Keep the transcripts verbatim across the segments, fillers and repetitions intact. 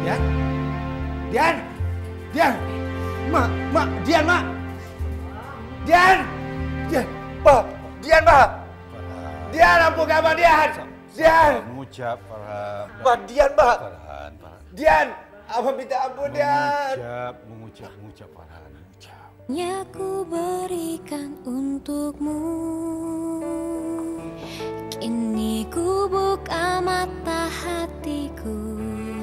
Dian? Dian? Dian? Mak, mak, Dian, mak. Dian? Dian, Pak. Dian, Pak. Dian, apa khabar Dian? Dian. Mengucap, Farhan. Pak, Dian, Pak. Farhan, Farhan. Dian, apa minta ampun, Dian? Mengucap, mengucap, mengucap, Farhan. Mengucap. Ya ku berikan untukmu, kini ku buka mata hatiku.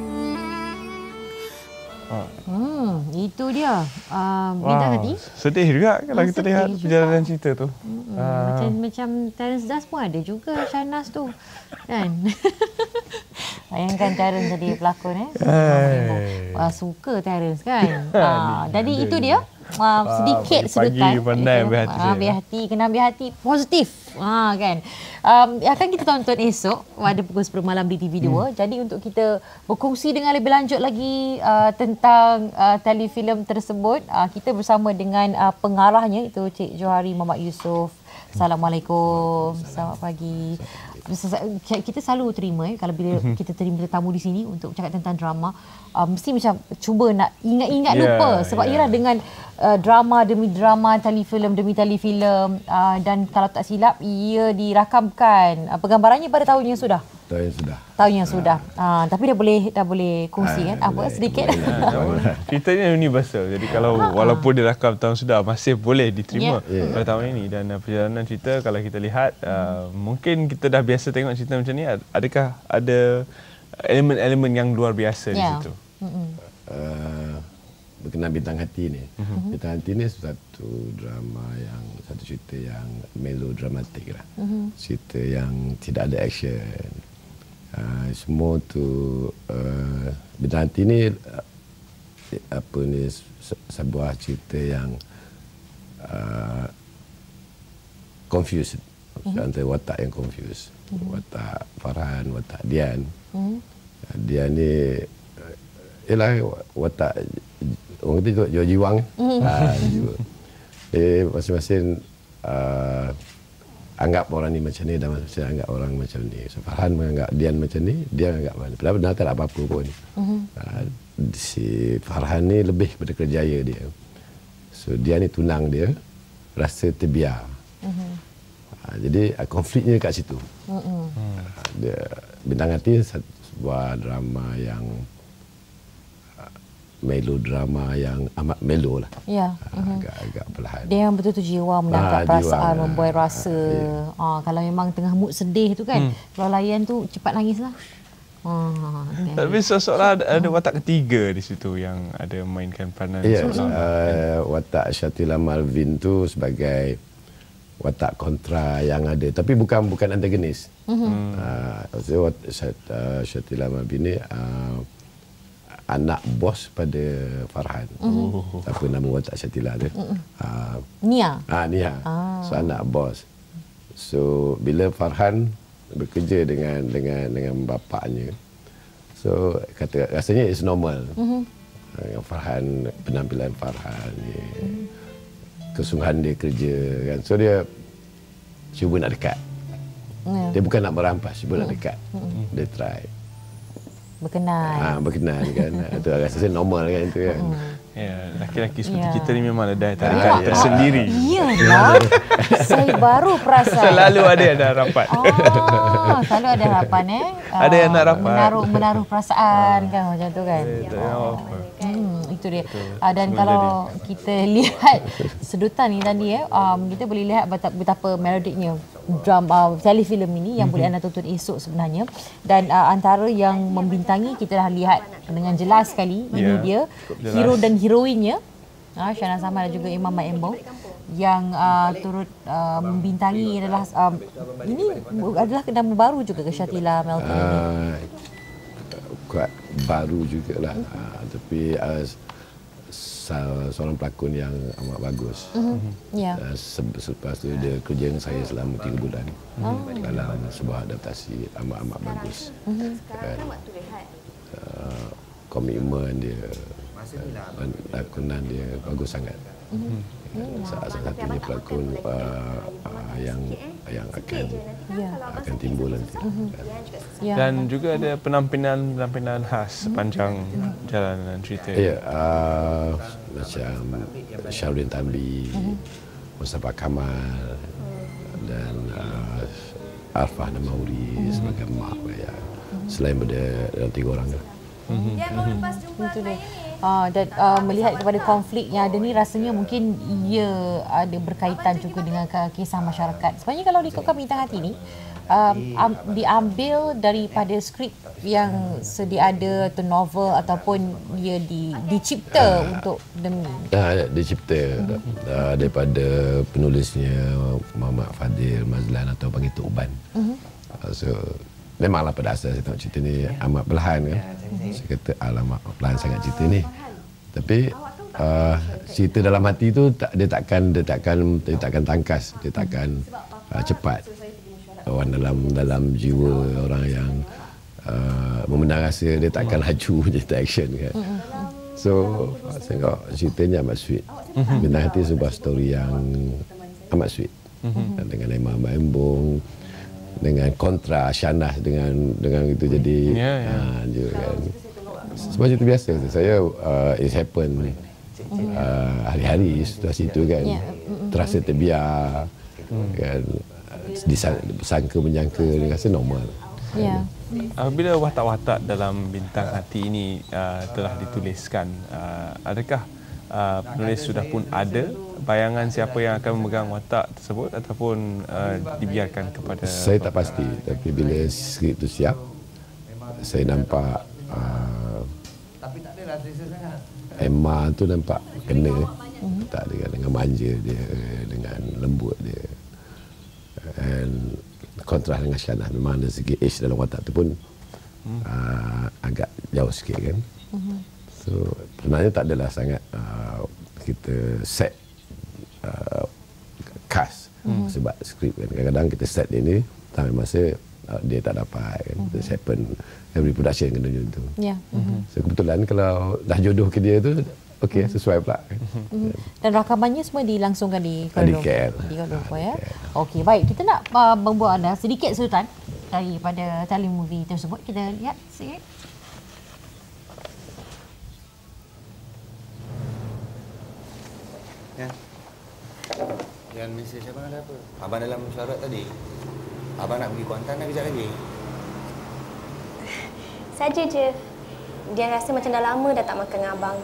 Hmm, itu dia. Uh, Bintang Hati. Sedih juga kalau Ah, kita sedih lihat juga. perjalanan cerita tu. Hmm, Ah. Macam macam Terence Das pun ada juga Shahnaz tu. Kan? Bayangkan Terence jadi pelakon eh. Hai. Uh, suka Terence kan. Uh, jadi itu dia. Uh, sedikit pagi-pagi sedutan. pandai ambil hati Ah, saya. ambil hati, kena ambil hati positif. Ha kan. Um, akan kita tonton esok pada pukul sepuluh malam di T V dua. Hmm. Jadi untuk kita berkongsi dengan lebih lanjut lagi uh, tentang uh, telefilm tersebut, uh, kita bersama dengan uh, pengarahnya itu Cik Johari Muhammad Yusof. Assalamualaikum. Selamat pagi. Kita selalu terima eh, kalau bila kita terima tetamu di sini untuk cakap tentang drama, uh, mesti macam cuba nak ingat-ingat Yeah, lupa sebab yeah. ialah dengan uh, drama demi drama, telefilm demi telefilm, uh, dan kalau tak silap ia dirakamkan uh, penggambarannya pada tahun yang sudah. Tahun yang sudah. Tahun yang sudah. Uh, tapi dah boleh dah boleh kongsi Ah, kan apa boleh, sedikit. boleh. Ceritanya universal. Jadi kalau walaupun dirakam tahun sudah masih boleh diterima Yeah. pada tahun ini. Dan uh, perjalanan cerita kalau kita lihat uh, mungkin kita dah biasa tengok cerita macam ni, adakah ada elemen-elemen yang luar biasa di Ya. situ? Uh, berkenaan Bintang Hati ni. Mm-hmm. Bintang Hati ni satu drama yang, satu cerita yang melodramatik lah. Mm-hmm. Cerita yang tidak ada action. Uh, semua tu uh, Bintang Hati ni uh, apa ni se- sebuah cerita yang uh, confused. Mm-hmm. Antara watak yang confused. Mm-hmm. Watak Farhan, watak Dian. Mm-hmm. Dian ni uh, ialah watak orang kata jual jiwang. Mm-hmm. Ha, jiwa. Eh, masing-masing uh, anggap orang ni macam ni dan masing-masing anggap orang macam ni. So, Farhan menganggap Dian macam ni, dia anggap mana. Padahal benar tak ada apa-apa pun. Mm-hmm. Uh, si Farhan ni lebih kepada kerjaya dia. So Dian ni tunang dia, rasa terbiar. Mm-hmm. Uh, jadi uh, konfliknya kat situ. Mm-hmm. Uh, dia, Bintang Hati satu, sebuah drama yang melodrama yang amat melo lah. Ya. Uh, agak-agak perlahan. Dia yang betul-betul jiwa menangkap Ah, perasaan, jiwa. membuai rasa. Ah, ya. Ah, kalau memang tengah mood sedih tu kan, Hmm. kalau layan tu cepat nangis lah. Ah, kan. Tapi seseorang ada, ada watak ketiga di situ yang ada mainkan peranan Ya, seorang. uh, watak Syatila Malvin tu sebagai watak kontra yang ada, tapi bukan bukan antagonis. Mm-hmm. Uh, maksudnya wat- Syat- uh, Syatila Malvin ni uh, anak bos pada Farhan. Mm-hmm. Apa nama watak Syatila tu? Mm-hmm. Uh, Nia. ah, Nia. Ah. So anak bos. So bila Farhan bekerja dengan dengan dengan bapaknya, so kata rasanya it's normal. Mm-hmm. Uh, Farhan, penampilan Farhan ni, mm-hmm. kesungguhan dia kerja kan. So dia cuba nak dekat. Yeah. Dia bukan nak merampas, cuba mm-hmm. nak dekat. Mm-hmm. Dia try. Berkenan. Ah, berkenan kan. Itu rasanya normal kan itu kan. Mm-hmm. Ya, laki-laki seperti Ya. kita ni memang ada Ah, tarikan ya. tersendiri. Ya, lah. Saya baru perasan. Selalu ada yang dah rapat. Oh, selalu ada harapan eh. Ada yang nak rapat. Menaruh menaruh perasaan kan macam tu kan. Eh, tak tahu apa. Hmm, itu dia. Uh, dan kalau kita lihat sedutan ni tadi eh, um, kita boleh lihat betapa, betapa melodiknya drama uh, telefilm ini yang boleh anda tonton esok sebenarnya. Dan uh, antara yang membintangi kita dah lihat dengan jelas sekali. Ini Ya, dia cukup jelas. hero dan heroinnya. Uh, Shahnaz Ahmad dan juga Imam Mat Embo yang uh, turut uh, membintangi adalah um, ini adalah nama baru juga ke Syatila Melvin ini. Uh, kuat baru jugalah. Uh, tapi uh, seorang pelakon yang amat bagus. Mm-hmm. Ya. Uh, se- selepas tu dia kerja dengan saya selama tiga bulan oh. dalam sebuah adaptasi amat-amat bagus. Mm-hmm. Dan, uh, komitmen dia, uh, lakonan dia bagus sangat. Mm-hmm. Hmm. Salah satunya pelakon uh, uh, yang yang akan Ya. akan timbul nanti. Uh-huh. Ya. Dan juga ada penampilan-penampilan khas sepanjang jalanan cerita. Ya, uh, macam Syahrin Tambi, Mustafa Kamal dan uh, Arfah Namauri sebagai mak ya. Selain pada dalam tiga orang tu. Dia mau lepas jumpa Itu dia. klien ni. Uh, dan uh, melihat kepada konflik yang ada ni, rasanya mungkin ia ada berkaitan juga dengan kisah masyarakat. Sebenarnya kalau diikutkan Bintang Hati ni, um, um, diambil daripada skrip yang sedia ada atau novel ataupun ia di, dicipta uh, untuk demi. Uh, dicipta uh, uh, daripada penulisnya Muhammad Fadil Mazlan atau panggil Tok Uban. Uh-huh. Uh, so memanglah pada asal saya tengok cerita ni amat perlahan kan. Saya kata alamak perlahan sangat cerita ni. Tapi uh, cerita dalam hati tu tak, dia takkan dia takkan dia takkan tangkas, dia takkan uh, cepat. Orang dalam dalam jiwa orang yang uh, memendang rasa dia takkan laju cerita action kan. So saya tengok ceritanya amat sweet. Bintang Hati sebuah story yang amat sweet. Dan dengan Imam Embong, dengan kontra Shanaz dengan dengan itu jadi yeah, yeah. Uh, juga kan. Sebab cerita biasa saya uh, it happen uh, hari-hari situasi itu kan. Yeah. Terasa terbiar kan, disangka menyangka dia rasa normal. Ya. Apabila watak-watak dalam Bintang Hati ini uh, telah dituliskan, uh, adakah uh, penulis sudah pun ada bayangan siapa yang akan memegang watak tersebut ataupun uh, dibiarkan kepada... Saya tak pasti, tapi bila skrip itu siap, saya nampak uh, Emma tu nampak kena, mm-hmm. tak dengan, dengan manja dia, dengan lembut dia. And kontras dengan Shanaz, memang ada segi age dalam watak tu pun mm. uh, agak jauh sikit kan. Mm-hmm. So sebenarnya tak adalah sangat uh, kita set Uh, cast hmm. sebab skrip kan, kadang-kadang kita set dia ni sampai masa uh, dia tak dapat kan. Hmm. This happen every production kena macam tu. Ya. Yeah. Hmm. So kebetulan kalau dah jodoh ke dia tu okey, sesuai pula kan. Hmm. Dan rakamannya semua dilangsungkan di Kuala Lumpur. Di Kuala Lumpur ya. Okey, baik, kita nak uh, membuat anda sedikit sultan daripada telemovie tersebut. Kita lihat sikit. Ya. Jangan mesej abang ada apa? Abang dalam mesyuarat tadi. Abang nak pergi Kuantan dah kejap lagi. Saja je. Dia rasa macam dah lama dah tak makan dengan abang.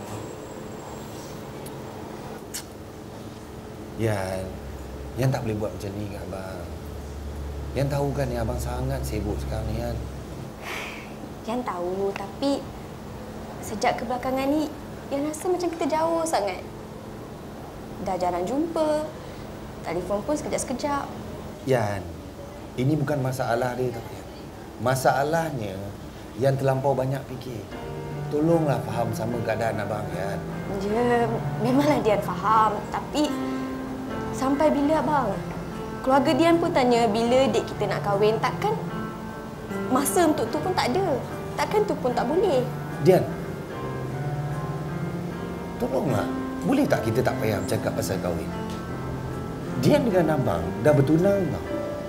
Yan, Yan tak boleh buat macam ni kat abang. Yan tahu kan ni abang sangat sibuk sekarang ni Yan. Yan tahu, tapi sejak kebelakangan ni Yan rasa macam kita jauh sangat. Dah jarang jumpa. Telefon pun sekejap-sekejap. Yan, ini bukan masalah dia tau Yan. Masalahnya Yan terlampau banyak fikir. Tolonglah faham sama keadaan abang Yan. Ya, memanglah Dian faham, tapi sampai bila abang? Keluarga Dian pun tanya bila dek kita nak kahwin, takkan masa untuk tu pun tak ada. Takkan tu pun tak boleh. Dian, tolonglah. Boleh tak kita tak payah bercakap pasal kahwin? Dian dengan abang dah bertunang tau.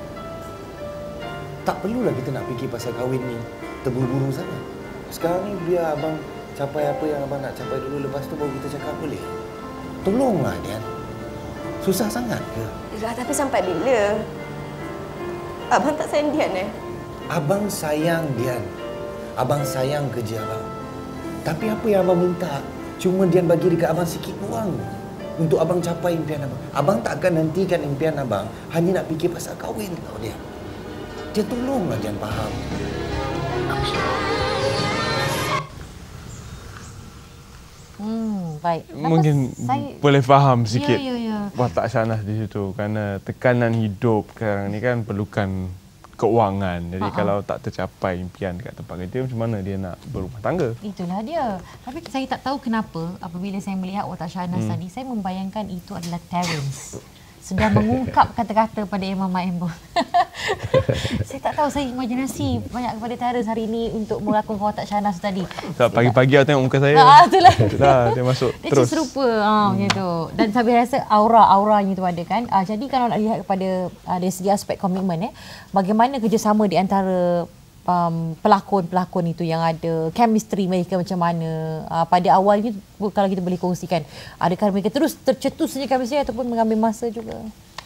Tak perlulah kita nak fikir pasal kahwin ni terburu-buru sangat. Sekarang ni biar abang capai apa yang abang nak capai dulu, lepas tu baru kita cakap boleh. Tolonglah Dian. Susah sangat ke? Ya, tapi sampai bila? Abang tak sayang Dian eh? Abang sayang Dian. Abang sayang kerja abang. Tapi apa yang abang minta? Cuma Dian bagi dekat abang sikit ruang untuk abang capai impian abang. Abang tak akan nantikan impian abang hanya nak fikir pasal kahwin tau Dian. Dia tolonglah Dian faham. Hmm, baik. Mungkin saya... boleh faham sikit ya, ya, ya. watak Shanaz di situ, kerana tekanan hidup sekarang ni kan perlukan keuangan. Jadi uh-huh. kalau tak tercapai impian dekat tempat kerja, macam mana dia nak berumah tangga? Itulah dia. Tapi saya tak tahu kenapa apabila saya melihat watak Shanaz hmm. tadi, saya membayangkan itu adalah Terence. sedang mengungkap kata-kata pada Imam Maembong. Saya tak tahu, saya imajinasi banyak kepada Terence hari ini untuk melakukan watak Shahnaz tadi. Tak, pagi-pagi awak tengok muka saya. Ah, itulah. Itulah, dia masuk Dia terus. serupa ah, macam tu. Dan saya rasa aura-auranya tu ada kan. Ah, jadi kalau nak lihat kepada ah, dari segi aspek komitmen, eh, bagaimana kerjasama di antara um, pelakon-pelakon itu yang ada, chemistry mereka macam mana. Uh, pada awalnya kalau kita boleh kongsikan, adakah mereka terus tercetus saja chemistry ataupun mengambil masa juga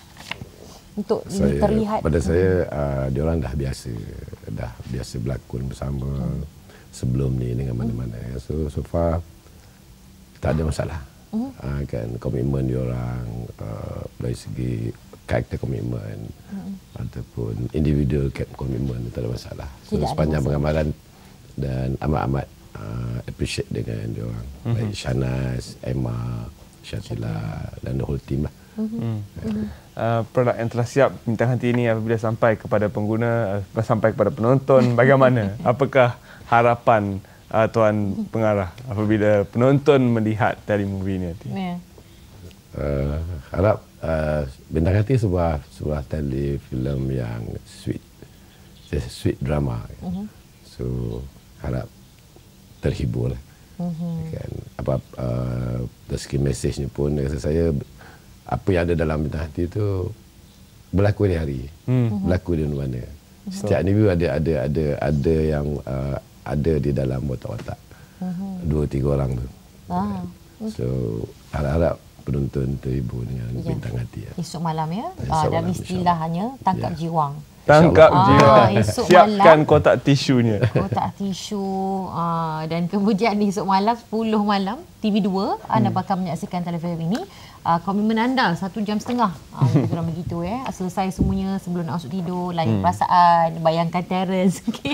untuk saya, terlihat? Pada saya, uh, diorang dah biasa, dah biasa berlakon bersama hmm. sebelum ni dengan mana-mana. So, so far tak ada masalah. Hmm. Uh, kan komitmen diorang uh, dari segi karakter komitmen hmm. ataupun individual komitmen, tak ada masalah. So, Tidak sepanjang masalah. pengamalan dan amat-amat uh, appreciate dengan diorang. Hmm. Baik Shahnaz, Emma, Syatila dan the whole team lah. Hmm. Uh, produk yang telah siap Bintang Hati ini apabila sampai kepada pengguna, uh, sampai kepada penonton, bagaimana? Apakah harapan uh, Tuan Pengarah apabila penonton melihat telemovie ini nanti? Yeah. Uh, harap uh, Bintang Hati sebuah sebuah telefilm yang sweet, sweet drama. Uh-huh. So harap terhibur lah. Uh-huh. Kan, apa uh, dari segi mesejnya pun, rasa saya apa yang ada dalam Bintang Hati itu berlaku hari-hari, hmm. berlaku di mana-mana. Setiap individu ada ada ada ada yang uh, ada di dalam watak-watak uh-huh. dua tiga orang tu. Ah. So harap-harap penonton terhibur dengan ya. Bintang Hati. Ya. Esok malam ya, Esok uh, dan malam, istilahnya tangkap ya. jiwang. Tangkap ah, jiwa. Siapkan malam, kotak tisunya. Kotak tisu. Uh, dan kemudian esok malam, sepuluh malam, T V dua, hmm. anda bakal menyaksikan telefilm ini. Uh, komitmen anda satu jam setengah. Uh, lebih kurang begitu. Eh. Selesai semuanya sebelum nak masuk tidur. Lain hmm. perasaan, bayangkan Terence. Okay.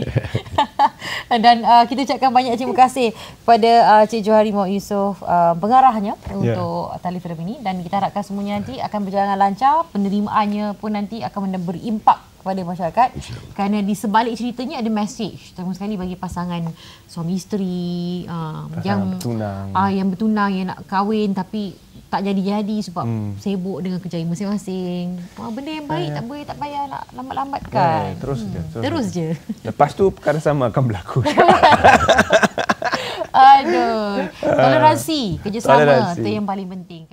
Dan uh, kita ucapkan banyak terima kasih kepada uh, Cik Johari Muhammad Yusof, uh, pengarahnya yeah. untuk telefilm ini. Dan kita harapkan semuanya nanti akan berjalan lancar. Penerimaannya pun nanti akan berimpak kepada masyarakat, kerana di sebalik ceritanya ada message terutama sekali bagi pasangan suami isteri uh, yang bertunang. Uh, yang bertunang, yang nak kahwin tapi tak jadi-jadi sebab hmm. sibuk dengan kerjaya masing-masing. Uh, benda yang baik yeah. tak boleh, tak payah nak lambat-lambatkan. Yeah, terus hmm. je. Terus, terus je. Lepas tu perkara sama akan berlaku. Aduh. Toleransi, kerjasama Toleransi. itu yang paling penting.